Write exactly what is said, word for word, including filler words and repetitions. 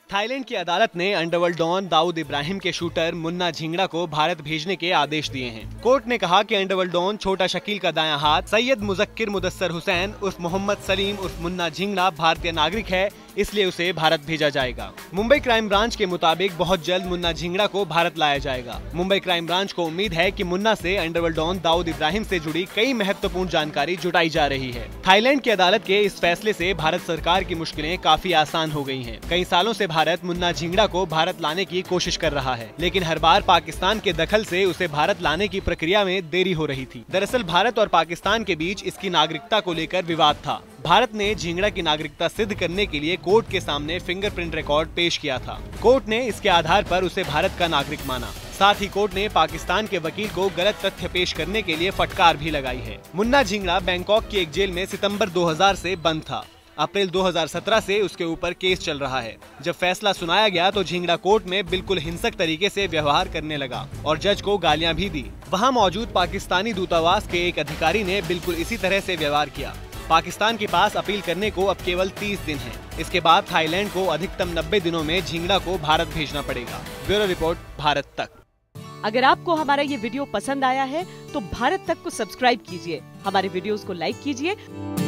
Thailand की अदालत ने अंडरवर्ल्ड डॉन दाऊद इब्राहिम के शूटर मुन्ना झिंगड़ा को भारत भेजने के आदेश दिए हैं। कोर्ट ने कहा कि अंडरवर्ल्ड डॉन छोटा शकील का दायां हाथ सैयद मुजक्किर मुदस्सर हुसैन उर्फ मोहम्मद सलीम उर्फ मुन्ना झिंगड़ा भारतीय नागरिक है, इसलिए उसे भारत भेजा जाएगा। मुंबई क्राइम ब्रांच के मुताबिक बहुत जल्द मुन्ना झिंगड़ा को भारत लाया जाएगा। मुंबई क्राइम ब्रांच को उम्मीद है कि मुन्ना से अंडरवर्ल्ड डॉन दाऊद इब्राहिम से जुड़ी कई महत्वपूर्ण जानकारी जुटाई जा रही है। थाईलैंड की अदालत के इस फैसले से भारत सरकार की मुश्किलें काफी आसान हो गई हैं। कई सालों से भारत मुन्ना झिंगड़ा को भारत लाने की कोशिश कर रहा है, लेकिन हर बार पाकिस्तान के दखल से उसे भारत लाने की प्रक्रिया में देरी हो रही थी। दरअसल भारत और पाकिस्तान के बीच इसकी नागरिकता को लेकर विवाद था। भारत ने झिंगड़ा की नागरिकता सिद्ध करने के लिए कोर्ट के सामने फिंगरप्रिंट रिकॉर्ड पेश किया था। कोर्ट ने इसके आधार पर उसे भारत का नागरिक माना। साथ ही कोर्ट ने पाकिस्तान के वकील को गलत तथ्य पेश करने के लिए फटकार भी लगाई है। मुन्ना झिंगड़ा बैंकॉक की एक जेल में सितंबर दो हज़ार से बंद था। अप्रैल दो हज़ार सत्रह से उसके ऊपर केस चल रहा है। जब फैसला सुनाया गया तो झिंगड़ा कोर्ट में बिल्कुल हिंसक तरीके से व्यवहार करने लगा और जज को गालियां भी दी। वहां मौजूद पाकिस्तानी दूतावास के एक अधिकारी ने बिल्कुल इसी तरह से व्यवहार किया। पाकिस्तान के पास अपील करने को अब केवल तीस दिन है। इसके बाद थाईलैंड को अधिकतम नब्बे दिनों में झिंगड़ा को भारत भेजना पड़ेगा। ब्यूरो रिपोर्ट, भारत तक। अगर आपको हमारा ये वीडियो पसंद आया है तो भारत तक को सब्सक्राइब कीजिए, हमारे वीडियोस को लाइक कीजिए।